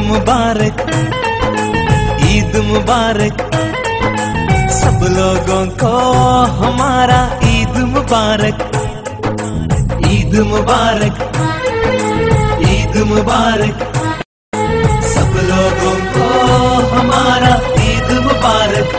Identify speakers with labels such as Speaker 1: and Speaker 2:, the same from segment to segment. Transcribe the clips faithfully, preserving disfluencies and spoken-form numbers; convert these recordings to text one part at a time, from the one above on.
Speaker 1: मुबारक, ईद मुबारक, सब लोगों को हमारा ईद मुबारक, ईद मुबारक, ईद मुबारक, सब लोगों को हमारा ईद मुबारक।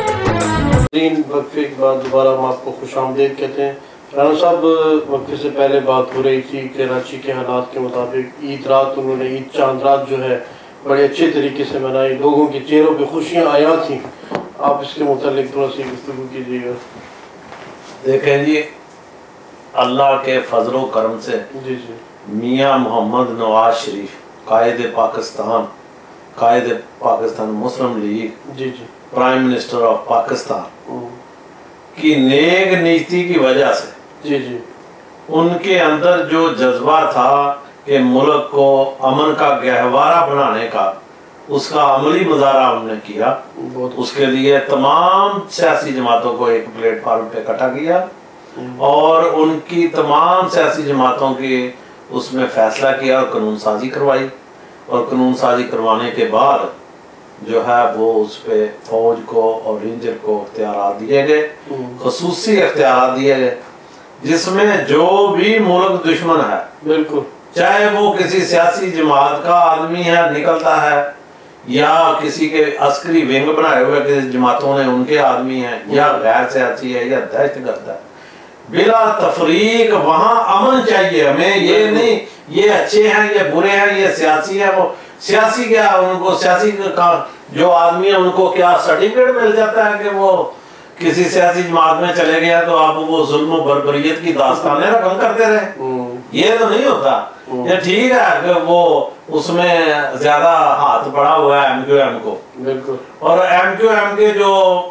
Speaker 2: तीन वक्फे के बाद दोबारा हम आपको खुशामदीद कहते हैं। राना साहब, वक्फे से पहले बात हो रही थी कि कराची के हालात के मुताबिक ईद रात उन्होंने ईद चांद रात जो है बड़े अच्छे तरीके से मनाई, लोगों के चेहरों पे खुशियाँ आया थी। आप इसके मुतालिक थोड़ा सी गुफ्तगू कीजिएगा।
Speaker 3: देखें जी, अल्लाह के फजलो करम से
Speaker 2: जी जी
Speaker 3: मियाँ मोहम्मद नवाज शरीफ कायद पाकिस्तान कायद पाकिस्तान मुस्लिम लीग
Speaker 2: जी जी
Speaker 3: प्राइम मिनिस्टर ऑफ पाकिस्तान की नेक नीति की वजह से
Speaker 2: जी जी
Speaker 3: उनके अंदर जो जज्बा था कि मुल्क को अमन का गहवारा बनाने का, उसका अमली मुजाहरा उन्होंने किया। उसके लिए तमाम सियासी जमातों को एक प्लेटफार्म पे इकट्ठा किया और उनकी तमाम सियासी जमातों की उसमें फैसला किया और कानून साजी करवाई। और कानून साजी करवाने के बाद जो है वो उस पे फौज को और रेंजर को इख्तियार दिए गए, खसूसी इख्तियार दिए गए, जिसमें जो भी मुल्क दुश्मन है, बिल्कुल चाहे वो किसी सियासी जमात का आदमी है निकलता है या किसी के अस्करी विंग बनाए हुए किसी जमातों ने उनके आदमी हैं या गैर सियासी है या दहशतगर्द है, बिला तफरीक वहाँ अमन चाहिए हमें। ये नहीं ये अच्छे हैं ये बुरे हैं ये सियासी है वो सियासी क्या, उनको सियासी का जो आदमी है उनको क्या सर्टिफिकेट मिल जाता है कि वो किसी सियासी जमात में चले गया तो आप वो जुल्म बर्बरियत की दास्तानें रकम करते रहे? ये तो नहीं होता। ये ठीक है कि वो उसमें ज्यादा हाथ पड़ा हुआ है एम क्यू एम को, बिल्कुल। और एम क्यू एम के जो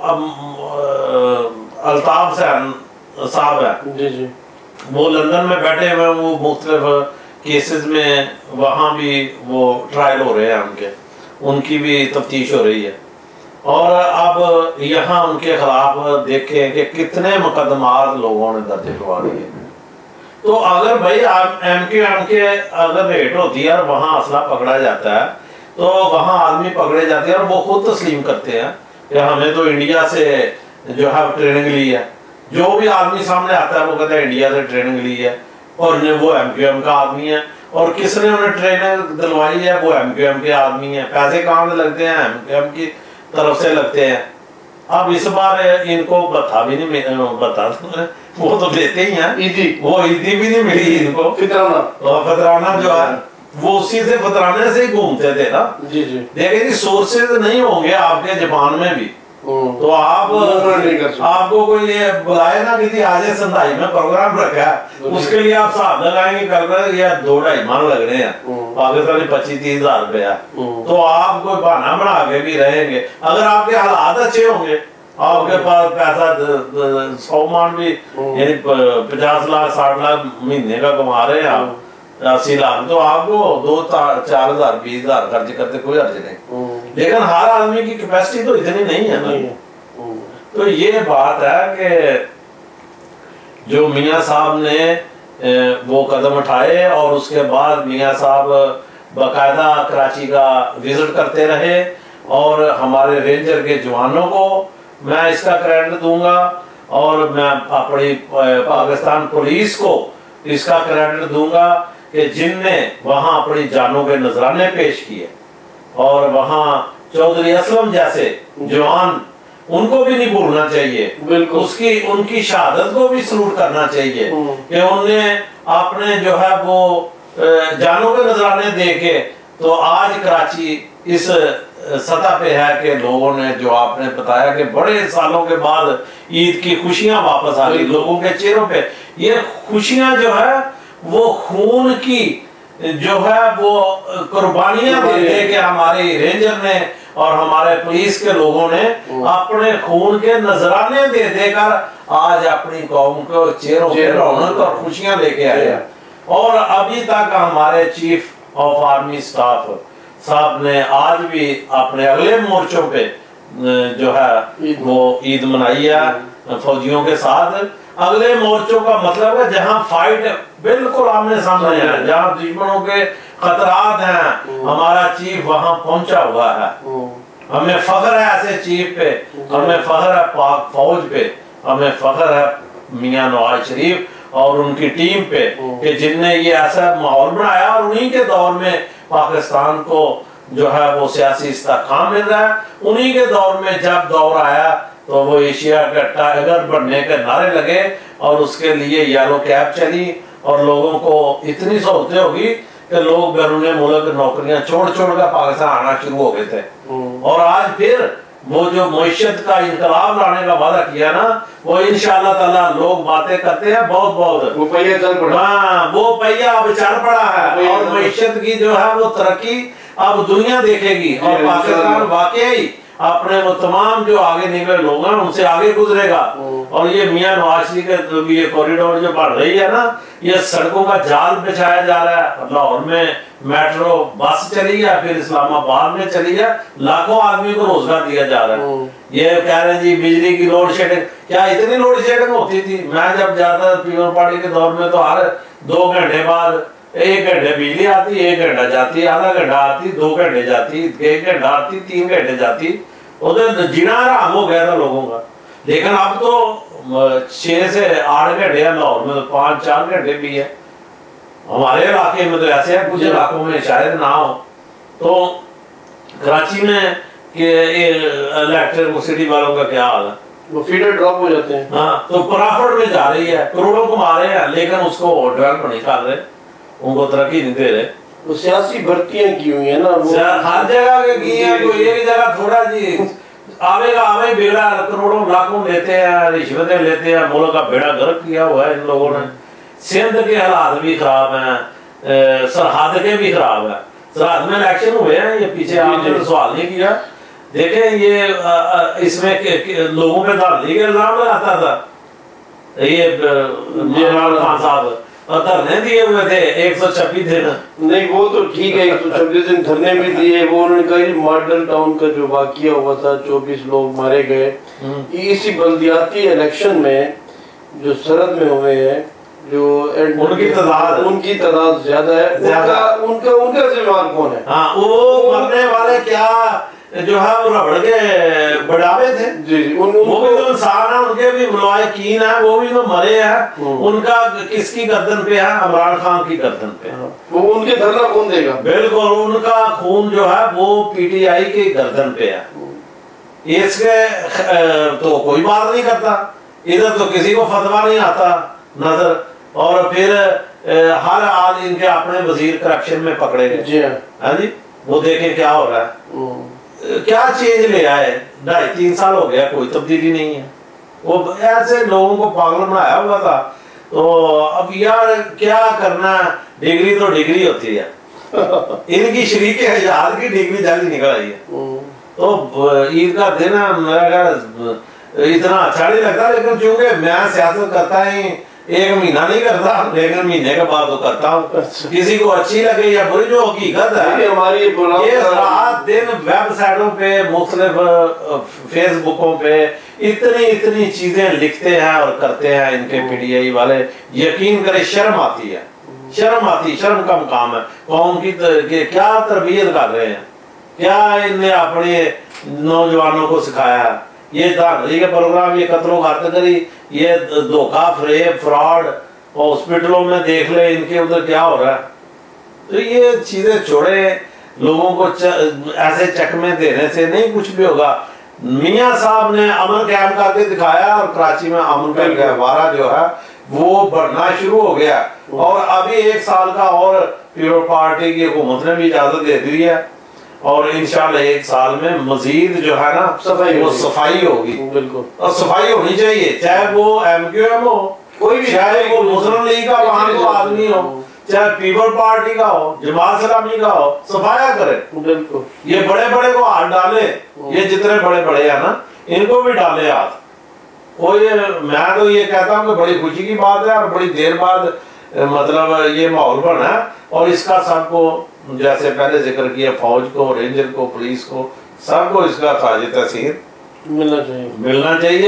Speaker 3: अल्ताफ साहब है जी जी वो लंदन में बैठे हुए, वो मुख्तलिफ केसेस में वहाँ भी वो ट्रायल हो रहे हैं उनके, उनकी भी तफ्तीश हो रही है। और अब यहाँ उनके खिलाफ देखें कि कितने मुकदमात लोगों ने दर्ज करवा लिए। तो अगर भाई आप एम क्यू एम के अगर रेट होती है और वहाँ असला पकड़ा जाता है तो वहाँ आदमी पकड़े जाते हैं और वो खुद तस्लीम करते हैं कि हमें तो इंडिया से जो है ट्रेनिंग ली है। जो भी आदमी सामने आता है वो कहता है इंडिया से ट्रेनिंग ली है और वो एम क्यू एम का आदमी है, और किसने उन्हें ट्रेनिंग दिलवाई है वो एम क्यू एम के आदमी है। पैसे कहाँ से लगते हैं? एम क्यू एम की तरफ से लगते हैं। अब इस बार इनको बता भी नहीं बता वो तो देते ही हैं ईदी, वो ईदी भी नहीं मिली इनको, फितराना और फितराना जो है वो उसी से फितराने से ही घूमते थे ना जी जी। देखिए सोर्सेज नहीं होंगे आपके जापान में भी तो आप आपको कोई ये बुलाए ना कि आज संधाई में प्रोग्राम रखा है, उसके लिए आप साहब लगाएंगे कर रहे या दो ढाई मान लग रहे हैं, पाकिस्तानी पच्चीस तीस हजार रुपया, तो आप कोई बहाना बना के भी रहेंगे। अगर आपके हालात अच्छे होंगे, आपके पास पैसा सौ मान भी यानी पचास लाख साठ लाख महीने का कमा रहे हैं आप, अस्सी लाख, तो आपको दो चार हजार बीस हजार खर्च करते कोई अर्ज नहीं। लेकिन हर आदमी की कैपेसिटी तो इतनी नहीं है ना। तो ये बात है कि जो मियाँ साहब ने वो कदम उठाए और उसके बाद मियाँ साहब बाकायदा कराची का विजिट करते रहे और हमारे रेंजर के जवानों को मैं इसका क्रेडिट दूंगा और मैं अपनी पाकिस्तान पुलिस को इसका क्रेडिट दूंगा कि जिनने वहां अपनी जानों के नजराने पेश किए और वहां चौधरी असलम जैसे जवान, उनको भी नहीं भूलना चाहिए, बिल्कुल उसकी उनकी शहादत को भी सलूट करना चाहिए कि उनने आपने जो है वो जानों के नजराने दे के तो आज कराची इस सतह पे है कि लोगों ने जो आपने बताया कि बड़े सालों के बाद ईद की खुशियां वापस आ गई लोगों के चेहरों पे। ये खुशियां जो है वो खून की जो है वो कुर्बानियां दे दे के हमारे रेंजर ने और हमारे पुलिस के लोगों ने अपने खून के नजराने दे देकर आज अपनी कौम को चेहरों पे रौनक और खुशियां लेके आए। और अभी तक हमारे चीफ ऑफ आर्मी स्टाफ साहब ने आज भी अपने अगले मोर्चों पे जो है वो ईद मनाई है फौजियों के साथ اگلے مورچوں کا مطلب ہے جہاں فائٹ بالکل آمنے سامنے ہے، جہاں دشمنوں کے خطرات ہیں، ہمارا چیف وہاں پہنچا ہوا ہے. ہمیں فخر ہے ایسے چیف پہ، ہمیں فخر ہے پاک فوج پہ، ہمیں فخر ہے میاں نواز شریف اور ان کی ٹیم پہ کہ جن نے یہ ایسا ماحول بنایا، اور انہی کے دور میں پاکستان کو جو ہے وہ سیاسی استحکام مل رہا ہے. انہی کے دور میں جب دور آیا تو وہ ایشیا کا ٹائگر بننے کے نعرے لگے اور اس کے لیے یلو کیب چلی اور لوگوں کو اتنی سہولتیں ہوگی کہ لوگ بیرون ملک نوکریاں چھوڑ چھوڑ کر پاکستان آنا شروع ہو گئے تھے. اور آج پھر وہ جو معیشت کا انقلاب لانے کا وعدہ کیا نا، وہ انشاءاللہ تعالیٰ لوگ باتیں کرتے ہیں بہت بہت،
Speaker 2: وہ پہیہ چل پڑا،
Speaker 3: ہاں وہ پہیہ اب چل پڑا ہے اور معیشت کی جو ہے وہ ترقی اب دنیا دیکھے گی اور پاکستان واقعی اپنے وہ تمام جو آگے نکلے لوگ ہیں ان سے آگے گزرے گا. اور یہ میاں نواز شریف کے یہ کوریڈور جو بڑھ رہی ہے نا، یہ سڑکوں کا جال بچھایا جا رہا ہے. لاہور میں میٹرو بس چلی ہے، پھر اسلام آباد میں چلی ہے، لاکھوں آدمی کو روزگار دیا جا رہا ہے. یہ کہہ رہے ہیں جی بجلی کی لوڈ شیڈنگ، کیا اتنی لوڈ شیڈنگ ہوتی تھی؟ میں جب جاتا پیپل پارٹی کے دور میں تو ہر دو گھنٹے بعد ایک گھنٹے بجلی آتی، ایک گھنٹہ جاتی، آدھا گھنٹہ آتی، دو گھنٹے جاتی، ایک گھنٹہ آتی، تین گھنٹے جاتی. ادھر جینا آرام ہو گیا تھا لوگوں کا. لیکن اب تو چھ سے آٹھ گھنٹے ہیں، لاہور میں تو پانچ چار گھنٹے بھی ہے. ہمارے علاقے میں تو ایسے ہے، کچھ علاقوں میں شاید نہ ہو. تو کراچی میں کہ الیکٹرک سٹی والوں کا کیا حال ہے؟
Speaker 2: وہ فیڈر ڈراپ ہو جاتے ہیں.
Speaker 3: ہاں تو پرافٹ میں جا رہی ہے، کروڑوں کما رہے ہیں لیکن اس کو ڈیولپ نہیں کر رہے، ان کو ترقی نہیں دے رہے.
Speaker 2: وہ سیاسی بھرتیاں کی ہوئی ہیں نا،
Speaker 3: ہر جگہ کے کی ہیں. کوئی ایک جگہ تھوڑا جی آوے کا آوے بگڑا، کروڑوں لاکھوں لیتے ہیں، رشوتیں لیتے ہیں، ملک کا بیڑا غرق کیا ہوا ہے ان لوگوں نے. سندھ کے حالات بھی خراب ہیں، سرحد کے بھی خراب ہیں. سرحد میں الیکشن ہوئے ہیں، یہ پیچھے آپ نے سوال نہیں کیا. دیکھیں یہ اس میں لوگوں پہ دھاندلی کا الزام لگاتا تھا یہ عمران خان صاحب، اور دھرنے دیے ہوئے تھے ایک سو چھبیس دن. نہیں
Speaker 2: وہ تو ٹھیک ہے، ایک سو چھبیس دن دھرنے بھی دیے. وہ انہوں نے کہا ماڈل ٹاؤن کا جو واقعہ ہوا تھا، چوبیس لوگ مارے گئے، اسی بلدیاتی الیکشن میں جو سرحد میں ہوئے ہیں، جو
Speaker 3: ان کی تعداد
Speaker 2: ان کی تعداد زیادہ ہے. ان کا ان کا ذمہ دار کون ہے؟
Speaker 3: ہاں وہ مرنے والے کیا جو ہے وہ ربڑ کے بڑھاوے تھے.
Speaker 2: جی جی
Speaker 3: وہ بھی تو انسان ہیں، ان کے بھی ملائکین ہیں، وہ بھی تو مرے ہیں. ان کا کس کی گردن پہ ہے؟ عمران خان کی گردن پہ.
Speaker 2: وہ ان کے دھرنا کون دے گا؟
Speaker 3: بالکل ان کا خون جو ہے وہ پی ٹی آئی کی گردن پہ ہے. اس کے تو کوئی بات نہیں کرتا، ادھر تو کسی کو فتویٰ نہیں آتا نظر. اور پھر ہر آج ان کے اپنے وزیر کرپشن میں پکڑے گئے.
Speaker 2: جی
Speaker 3: ہاں جی وہ دیکھیں کیا ہو رہا ہے، کیا چینج لے آئے. ڈھائی تین سال ہو گیا، کوئی تبدیلی نہیں ہے. وہ ایسے لوگوں کو پاگل بنایا ہوا تھا. تو اب یار کیا کرنا ہے، ڈگری تو ڈگری ہوتی ہے. ان کی شریک حجاز کی ڈگری جلدی نکل آئی ہے. تو عید کا دن ہے، میرا خیال اتنا اچھا نہیں لگتا، لیکن چونکہ میں سیاست کرتا ہی ایک مہینہ نہیں کرتا، لیکن مہینے کے بعد تو کرتا ہوں. کسی کو اچھی لگے یا بری، جو حقیقت ہے
Speaker 2: ہماری
Speaker 3: یہ رات دن ویب سائٹوں پہ، مختلف فیس بکوں پہ اتنی اتنی چیزیں لکھتے ہیں اور کرتے ہیں ان کے پی ڈی آئی والے. یقین کرے شرم آتی ہے، شرم آتی، شرم کا مقام ہے. قوم کی کیا تربیت کر رہے ہیں، کیا ان نے اپنے نوجوانوں کو سکھایا ہے. یہ دھاندلی کے پروگرام، یہ قتل و غارت، یہ دھوکہ فریب فراڈ، ہاسپٹلوں میں دیکھ لیں ان کے ادھر کیا ہو رہا ہے. تو یہ چیزیں چھوڑے، لوگوں کو ایسے چکمے دینے سے نہیں کچھ بھی ہوگا. میاں صاحب نے امن قائم کر کے دکھایا اور کراچی میں امن کا گہوارہ جو ہے وہ بڑھنا شروع ہو گیا. اور ابھی ایک سال کا اور پیپل پارٹی کی حکومت نے بھی اجازت دے دی ہے اور انشاءاللہ ایک سال میں مزید جو ہے نا
Speaker 2: صفائی
Speaker 3: وہ صفائی ہوگی.
Speaker 2: بالکل،
Speaker 3: اور صفائی ہونی چاہیے، چاہے وہ ایم کیو ایم ہو،
Speaker 2: کوئی بھی،
Speaker 3: چاہے وہ مسلم لیگ کا وہاں کو آدمی ہو، چاہے پیپل پارٹی کا ہو، جماعت اسلامی کا ہو، صفایا کرے.
Speaker 2: بالکل،
Speaker 3: یہ بڑے بڑے کو ہاتھ ڈالے، یہ جتنے بڑے بڑے ہیں نا ان کو بھی ڈالے ہاتھ. کوئی میں تو یہ کہتا ہوں کہ بڑی خوشی کی بات ہے اور بڑی دیر بعد مطلب یہ ماحول بنا ہے. اور اس کا سب کو جیسے پہلے ذکر کیا، فوج کو، رینجر کو، پولیس کو، سب کو اس کا خراج تحسین
Speaker 2: ملنا چاہیے
Speaker 3: ملنا چاہیے.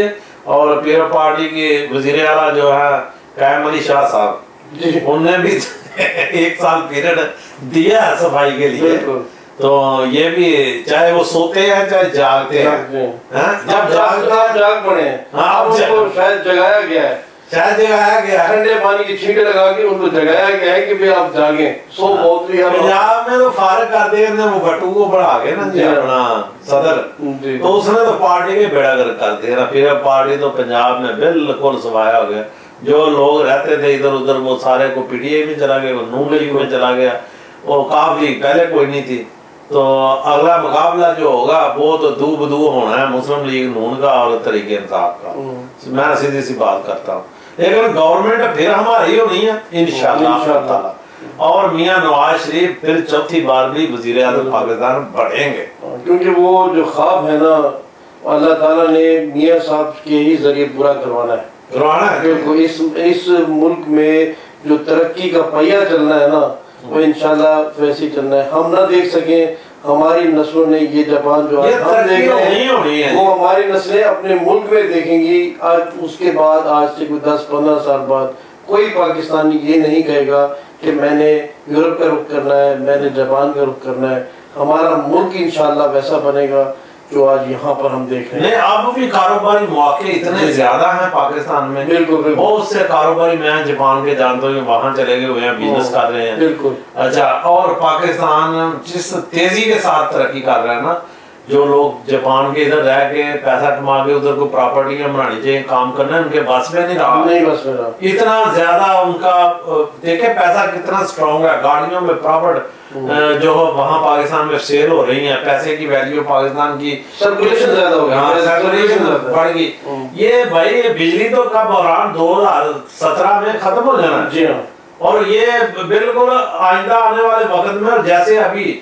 Speaker 3: اور پیر پارٹی کی وزیر اعلیٰ جو ہے قائم علی شاہ صاحب، انہوں نے بھی ایک سال پیریڈ دیا ہے صفائی کے لیے. تو یہ بھی چاہے وہ سوتے ہیں چاہے جاگتے ہیں،
Speaker 2: جب جاگتے جاگ پڑے ہیں، اب ان کو شاید جگایا گیا ہے،
Speaker 3: شاید جگایا گیا ہے
Speaker 2: ٹھنڈے پانی کی چھینٹے لگا کے ان کو جگایا گیا ہے کہ بھی آپ جاگیں. سو بہت بھی
Speaker 3: پنجاب میں تو فارغ کر دیا وہ بھٹو کو بڑھا کے نا جی اپنا صدر، تو اس نے تو پارٹی کے بیڑا گرک کر دیا نا. پھر پارٹی تو پنجاب میں بالکل سوایا ہو گیا. جو لوگ رہتے تھے ادھر ادھر وہ سارے کو پی ٹی اے میں چلا گیا، نون لیگ میں چلا گیا، وہ کاف لیگ پہلے کوئی نہیں تھی. تو اگلا مقابلہ جو ہوگا وہ تو دو بدو ہونا ہے مسلم لیگ نون کا اور طریقہ انصاف کا. میں سیدھی سی بات کرتا ہوں، لیکن گورنمنٹ پھر ہماری ہونی ہے انشاءاللہ تعالی. اور میاں نواز شریف پھر چوتھی بار بھی وزیر اعظم پاکستان بڑھیں گے،
Speaker 2: کیونکہ وہ جو خواب ہے نا اللہ تعالیٰ نے میاں صاحب کے ہی ذریعے پورا کروانا ہے
Speaker 3: کروانا ہے.
Speaker 2: بالکل اس اس ملک میں جو ترقی کا پہیہ چلنا ہے نا وہ انشاءاللہ ویسے ہی چلنا ہے. ہم نہ دیکھ سکیں، ہماری نسلوں نے یہ جاپان جو ہم دیکھ رہے ہیں وہ ہماری نسلیں اپنے ملک میں دیکھیں گی. آج اس کے بعد آج سے کوئی دس پندرہ سال بعد کوئی پاکستانی یہ نہیں کہے گا کہ میں نے یورپ کا رخ کرنا ہے، میں نے جاپان کا رخ کرنا ہے. ہمارا ملک انشاءاللہ ویسا بنے گا جو آج یہاں پر ہم دیکھ رہے ہیں.
Speaker 3: نہیں اب بھی کاروباری مواقع اتنے زیادہ ہیں پاکستان میں،
Speaker 2: بالکل
Speaker 3: بہت سے کاروباری میں جاپان کے جانتا ہوں وہاں چلے گئے ہوئے ہیں، بزنس کر رہے ہیں.
Speaker 2: بالکل
Speaker 3: اچھا، اور پاکستان جس تیزی کے ساتھ ترقی کر رہا ہے نا، جو لوگ جاپان کے ادھر رہ کے پیسہ کما کے ادھر کو پراپرٹیاں بنانی چاہیے، کام کرنا ہے، ان کے بس میں نہیں رہا
Speaker 2: نہیں بس میں رہا
Speaker 3: اتنا زیادہ. ان کا دیکھیں پیسہ کتنا سٹرونگ ہے، گاڑیوں میں پراپرٹ جو وہاں پاکستان میں سیل ہو رہی ہیں، پیسے کی ویلیو پاکستان کی
Speaker 2: سرکولیشن زیادہ ہو گئی،
Speaker 3: سرکولیشن بڑھ گئی. یہ بھائی بجلی تو کا بحران دو ہزار سترہ میں ختم ہو جانا
Speaker 2: جی ہاں،
Speaker 3: اور یہ بالکل آئندہ آنے والے وقت میں، جیسے ابھی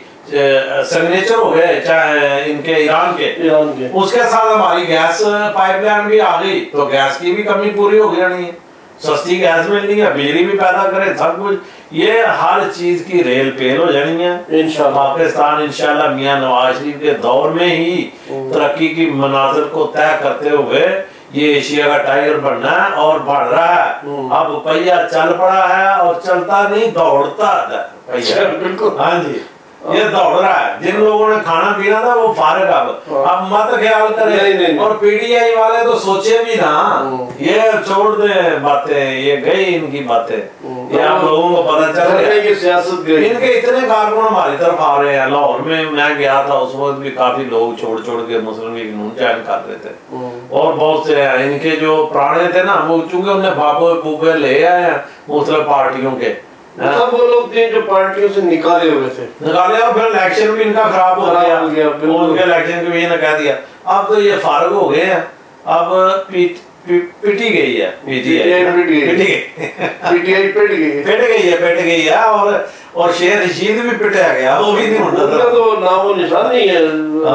Speaker 3: سگنیچر ہو گئے چاہے ان کے ایران کے
Speaker 2: ایران کے
Speaker 3: اس کے ساتھ ہماری گیس پائپ لائن بھی آ گئی، تو گیس کی بھی کمی پوری ہو گئی، سستی گیس ملنی ہے، بجلی بھی پیدا کرے، سب کچھ یہ ہر چیز کی ریل پیل ہو جانی ہے انشاءاللہ. پاکستان انشاءاللہ میاں نواز شریف کے دور میں ہی ترقی کی مناظر کو طے کرتے ہوئے یہ ایشیا کا ٹائگر بننا ہے اور بڑھ رہا ہے. اب پہیہ چل پڑا ہے اور چلتا نہیں دوڑتا ہے پہیہ.
Speaker 2: بالکل
Speaker 3: ہاں جی، یہ دوڑ رہا ہے. جن لوگوں نے کھانا پینا تھا وہ فارغ اب اب مت خیال کریں. اور پی ڈی آئی والے تو سوچے بھی نا، یہ چھوڑ دیں باتیں، یہ گئی ان کی باتیں، یہ آپ لوگوں کو پتہ چل گیا
Speaker 2: سیاست گئی.
Speaker 3: ان کے اتنے کارکن ہماری طرف آ رہے ہیں. لاہور میں میں گیا تھا اس وقت بھی کافی لوگ چھوڑ چھوڑ کے مسلم لیگ نون جوائن کر رہے تھے، اور بہت سے ہیں ان کے جو پرانے تھے نا، وہ چونکہ انہیں بابو بوبے لے آئے ہیں مختلف پارٹیوں کے،
Speaker 2: سب وہ لوگ تھے جو پارٹیوں سے نکالے ہوئے تھے
Speaker 3: نکالے، اور پھر الیکشن بھی ان کا خراب ہو گیا، ان کے الیکشن کو یہ نہ کہہ دیا. اب تو یہ فارغ ہو گئے ہیں، اب پٹی گئی ہے P T I,
Speaker 2: P T I پٹ گئی
Speaker 3: پٹ گئی ہے پٹ گئی ہے اور اور شیر رشید بھی پٹیا گیا، وہ بھی نہیں ہوتا
Speaker 2: تو نام و نشان نہیں ہے.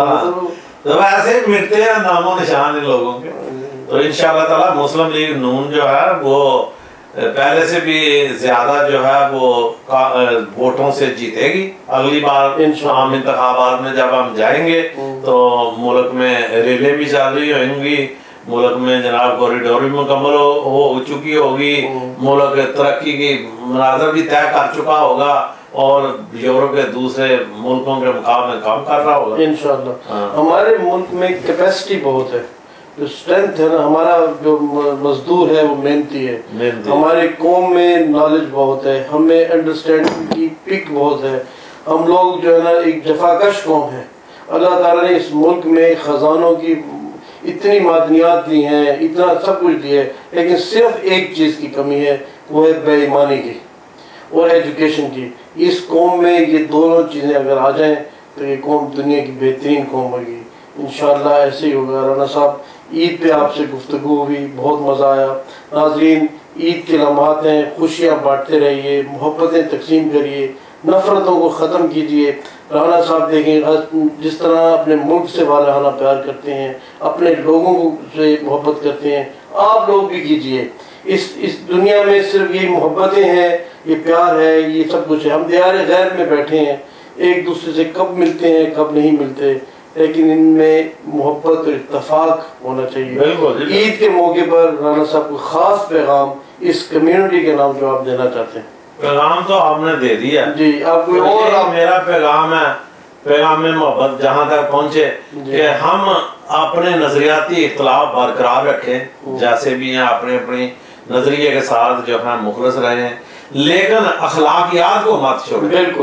Speaker 3: تو ایسے ہی مٹتے ہیں نام و نشان ان لوگوں کے. تو انشاءاللہ تعالی مسلم لیگ نون جو ہے وہ پہلے سے بھی زیادہ جو ہے وہ ووٹوں سے جیتے گی. اگلی بار عام انتخابات میں جب ہم جائیں گے تو ملک میں ریلیں بھی چل رہی ہوں گی، ملک میں جناب کوریڈور بھی مکمل ہو چکی ہوگی، ملک ترقی کی مناظر بھی طے کر چکا ہوگا اور یورپ کے دوسرے ملکوں کے مقابلے کام کر رہا ہوگا
Speaker 2: انشاءاللہ. ہمارے ملک میں کیپیسٹی بہت ہے، جو اسٹرینتھ ہے نا، ہمارا جو مزدور ہے وہ محنتی ہے، ہماری قوم میں نالج بہت ہے، ہمیں انڈرسٹینڈنگ کی پک بہت ہے. ہم لوگ جو ہے نا ایک جفاکش قوم ہے. اللہ تعالیٰ نے اس ملک میں خزانوں کی اتنی معدنیات دی ہیں، اتنا سب کچھ دی ہے، لیکن صرف ایک چیز کی کمی ہے، وہ ہے بے ایمانی کی اور ایجوکیشن کی. اس قوم میں یہ دونوں چیزیں اگر آ جائیں تو یہ قوم دنیا کی بہترین قوم ہوگی انشاءاللہ. ایسے ہی ہوگا. رانا صاحب عید پہ آپ سے گفتگو ہوئی، بہت مزہ آیا. ناظرین، عید کے لمحات ہیں، خوشیاں بانٹتے رہیے، محبتیں تقسیم کریے، نفرتوں کو ختم کیجیے. رانا صاحب دیکھیں جس طرح اپنے ملک سے والہانہ پیار کرتے ہیں، اپنے لوگوں سے محبت کرتے ہیں، آپ لوگ بھی کیجیے. اس اس دنیا میں صرف یہ محبتیں ہیں، یہ پیار ہے، یہ سب کچھ ہے. ہم دیار غیر میں بیٹھے ہیں، ایک دوسرے سے کب ملتے ہیں کب نہیں ملتے، لیکن ان میں محبت اور اتفاق ہونا چاہیے.
Speaker 3: بالکل.
Speaker 2: عید کے موقع پر رانا صاحب کو خاص پیغام اس کمیونٹی کے نام جو آپ دینا چاہتے ہیں.
Speaker 3: پیغام تو آپ نے دے دیا
Speaker 2: جی. آپ کوئی اور آپ
Speaker 3: میرا پیغام ہے، پیغام میں محبت جہاں تک پہنچے کہ ہم اپنے نظریاتی اختلاف برقرار رکھیں، جیسے بھی ہیں اپنے اپنی نظریے کے ساتھ جو ہے مخلص رہے ہیں، لیکن اخلاقیات کو مت چھوڑیں. بالکل.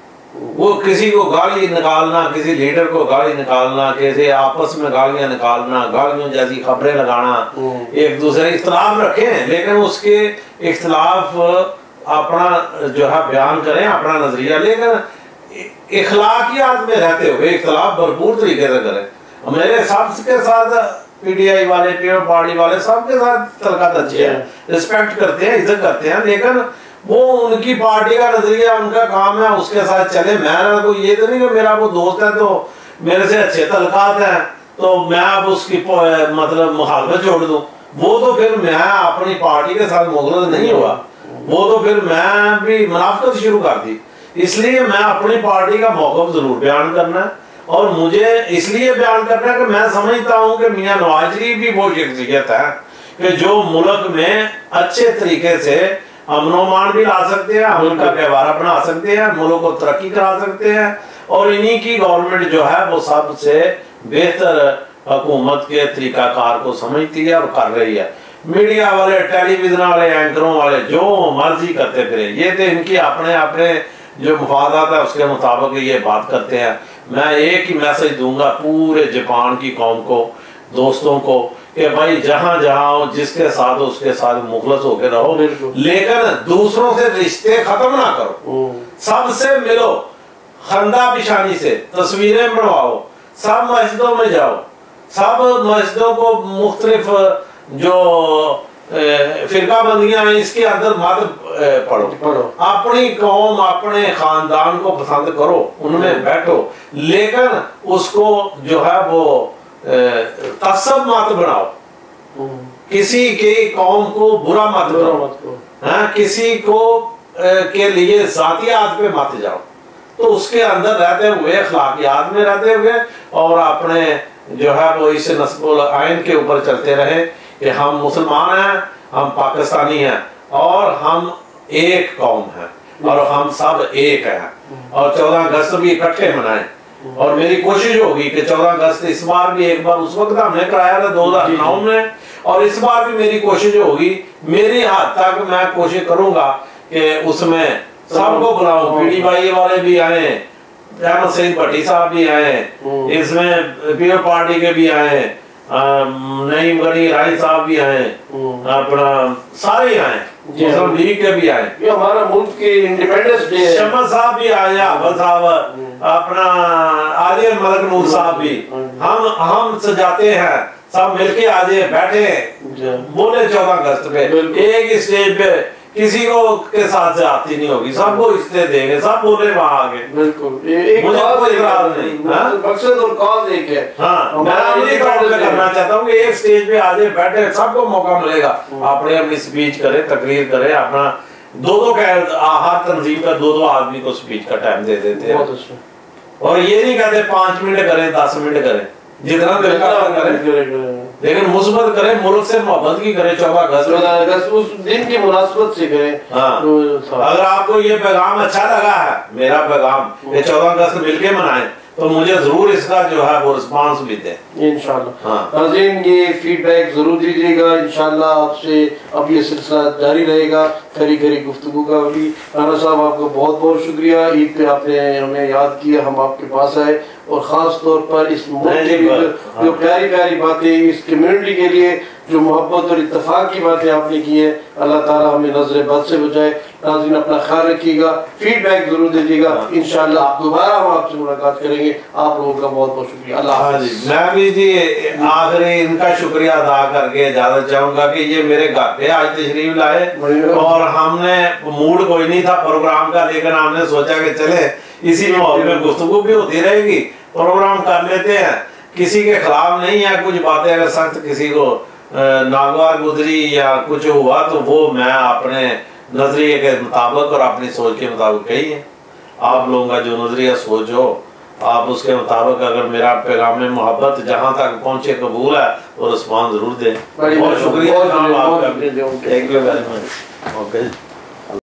Speaker 3: وہ کسی کو گالی نکالنا، کسی لیڈر کو گالی نکالنا، کسی آپس میں گالیاں نکالنا، گالیوں جیسی خبریں لگانا، ایک دوسرے اختلاف رکھیں لیکن اس کے اختلاف اپنا جو ہے بیان کریں، اپنا نظریہ، لیکن اخلاقیات میں رہتے ہوئے اختلاف بھرپور طریقے سے کریں. میرے سب کے ساتھ پی ڈی آئی والے، پیپل پارٹی والے سب کے ساتھ تعلقات اچھے ہیں، رسپیکٹ کرتے ہیں، عزت کرتے ہیں، لیکن وہ ان کی پارٹی کا نظریہ، ان کا کام ہے، اس کے ساتھ چلے. میں کو یہ تو نہیں کہ میرا وہ دوست ہے تو میرے سے اچھے تعلقات ہیں تو میں اب اس کی مطلب مخالفت چھوڑ دوں. وہ تو پھر میں اپنی پارٹی کے ساتھ مغرض نہیں ہوا، وہ تو پھر میں بھی منافقت شروع کر دی. اس لیے میں اپنی پارٹی کا موقف ضرور بیان کرنا ہے، اور مجھے اس لیے بیان کرنا ہے کہ میں سمجھتا ہوں کہ میاں نواز شریف بھی وہ شخصیت ہے کہ جو ملک میں اچھے طریقے سے امن و امان بھی لا سکتے ہیں، امن کا گہوارہ بنا سکتے ہیں، ملک کو ترقی کرا سکتے ہیں، اور انہی کی گورنمنٹ جو ہے وہ سب سے بہتر حکومت کے طریقہ کار کو سمجھتی ہے اور کر رہی ہے. میڈیا والے، ٹیلی ویژن والے، اینکروں والے جو مرضی کرتے پھرے، یہ تو ان کی اپنے اپنے جو مفادات ہے اس کے مطابق یہ بات کرتے ہیں. میں ایک ہی میسج دوں گا پورے جاپان کی قوم کو، دوستوں کو، کہ بھائی جہاں جہاں ہو، جس کے ساتھ ہو اس کے ساتھ مخلص ہو کے رہو، لیکن دوسروں سے رشتے ختم نہ کرو. سب سے ملو، خندہ پیشانی سے تصویریں بنواؤ، سب مسجدوں میں جاؤ، سب مسجدوں کو مختلف جو فرقہ بندیاں ہیں اس کے اندر مت پڑھو. اپنی قوم، اپنے خاندان کو پسند کرو، ان میں بیٹھو، لیکن اس کو جو ہے وہ تعصب مت بناؤ، کسی کی قوم کو برا مت کرو، کسی کو کے لیے ذاتیات پہ مت جاؤ. تو اس کے اندر رہتے ہوئے، اخلاقیات میں رہتے ہوئے، اور اپنے جو ہے وہ اس نصب العین کے اوپر چلتے رہے کہ ہم مسلمان ہیں، ہم پاکستانی ہیں، اور ہم ایک قوم ہیں، اور ہم سب ایک ہیں، اور چودہ اگست بھی اکٹھے منائیں. اور میری کوشش ہوگی کہ چودہ اگست اس بار بھی، ایک بار اس وقت ہم نے کرایا تھا دو ہزار نو میں، اور اس بار بھی میری کوشش ہوگی، میری حد تک میں کوشش کروں گا کہ اس میں سب کو بلاؤں. پی ڈی بائی والے بھی آئیں، احمد سعید بھٹی صاحب بھی آئیں، اس میں پیپل پارٹی کے بھی آئیں، نعیم غنی رائی صاحب بھی آئیں، اپنا سارے آئیں، مسلم لیگ کے بھی آئیں،
Speaker 2: یہ ہمارا ملک کی انڈیپینڈنس ڈے ہے،
Speaker 3: شمع صاحب بھی آئے، حافظ صاحب، اپنا عادل ملک نور صاحب بھی. ہم ہم سجاتے ہیں، سب مل کے آجے بیٹھے بولے چودہ اگست پہ ایک ہی اسٹیج پہ، کسی کو کے ساتھ سے آتی نہیں ہوگی، سب کو اسٹیج دیں گے، سب بولے وہاں آگے.
Speaker 2: بالکل،
Speaker 3: مجھے کوئی اعتراض نہیں،
Speaker 2: مقصد اور کاز ایک ہے.
Speaker 3: ہاں، میں یہ کرنا چاہتا ہوں کہ ایک اسٹیج پہ آجے بیٹھے، سب کو موقع ملے گا، اپنے اپنی سپیچ کرے، تقریر کرے، اپنا دو دو ہر تنظیم کا دو دو آدمی کو سپیچ کا ٹائم دے دیتے ہیں، اور یہ نہیں کہتے پانچ منٹ کریں، دس منٹ کریں، جتنا دل کا کریں، لیکن مثبت کریں، ملک سے محبت کی کریں. چودہ اگست
Speaker 2: اس دن کی مناسبت سے کریں.
Speaker 3: اگر آپ کو یہ پیغام اچھا لگا ہے، میرا پیغام، یہ چودہ اگست مل کے منائیں، تو مجھے ضرور اس کا جو ہے وہ رسپانس بھی دیں
Speaker 2: انشاءاللہ. ناظرین، یہ فیڈ بیک ضرور دیجیے گا، انشاءاللہ آپ سے اب یہ سلسلہ جاری رہے گا، کھری کھری گفتگو کا بھی. رانا صاحب آپ کا بہت بہت شکریہ، عید پہ آپ نے ہمیں یاد کیا، ہم آپ کے پاس آئے، اور خاص طور پر اس ملک کے لیے جو پیاری پیاری باتیں، اس کمیونٹی کے لیے جو محبت اور اتفاق کی باتیں آپ نے کی ہیں، اللہ تعالیٰ ہمیں نظر بد سے بچائے. ناظرین، اپنا خیال رکھیے گا، فیڈ بیک ضرور دیجیے گا، انشاءاللہ دوبارہ ہم آپ سے ملاقات کریں گے. آپ لوگوں کا بہت بہت شکریہ. اللہ حافظ.
Speaker 3: میں بھی جی آخری ان کا شکریہ ادا کر کے اجازت چاہوں گا کہ یہ میرے گھر پہ آج تشریف لائے، اور ہم نے موڈ کوئی نہیں تھا پروگرام کا، لیکن ہم نے سوچا کہ چلے اسی ماحول میں گفتگو بھی ہوتی رہے گی، پروگرام کر لیتے ہیں. کسی کے خلاف نہیں ہے کچھ باتیں، اگر سخت کسی کو ناگوار گزری یا کچھ ہوا تو وہ میں اپنے نظریے کے مطابق اور اپنی سوچ کے مطابق کہی ہے. آپ لوگوں کا جو نظریہ سوچ ہو آپ اس کے مطابق اگر میرا پیغام محبت جہاں تک پہنچے قبول ہے وہ رسپانس ضرور دیں. بہت شکریہ جناب آپ کا. Thank you very much. Okay.